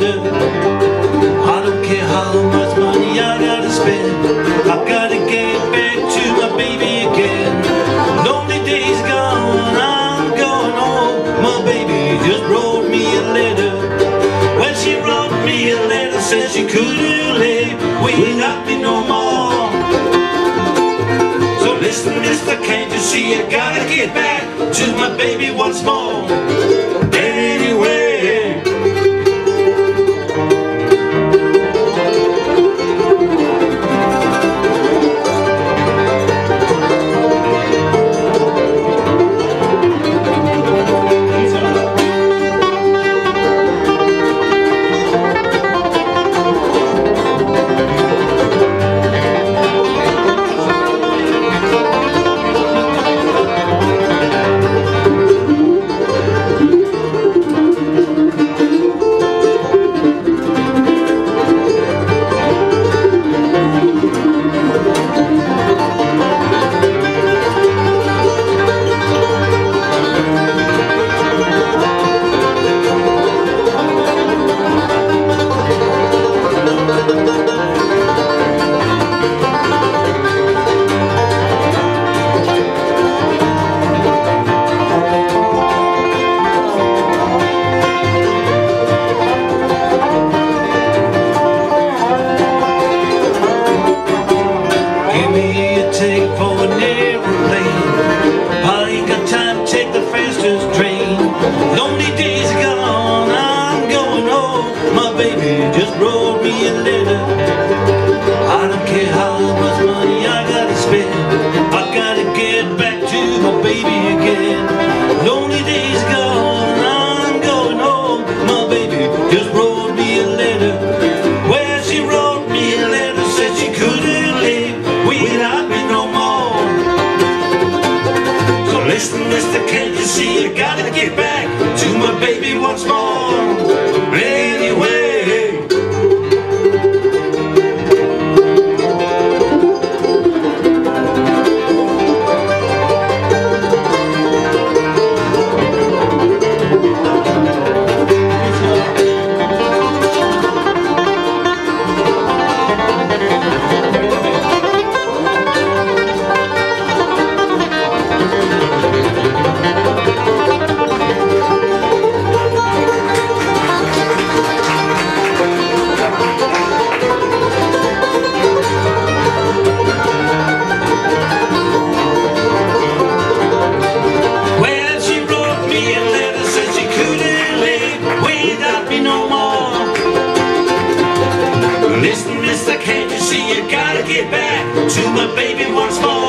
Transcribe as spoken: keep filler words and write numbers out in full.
later. I don't care how much money I gotta spend, I gotta get back to my baby again. Lonely days gone, I'm going home. My baby just wrote me a letter. When she wrote me a letter, said she couldn't live without me no more. So listen, mister, can't you see I gotta get back to my baby once more? Anyway, give me a ticket for an aeroplane. I ain't got time to take the fastest train. Lonely days are gone, I'm going home. My baby just wrote me a letter. I don't care how much money I gotta spend, I gotta get back to my baby again. Lonely days gone, I'm going home. My baby just wrote me a letter. Well, she wrote me a letter, said she couldn't live without me no more. So listen, mister, can't you see I gotta get back to my baby once more? Anyway, listen, mister, can't you see you gotta get back to my baby once more?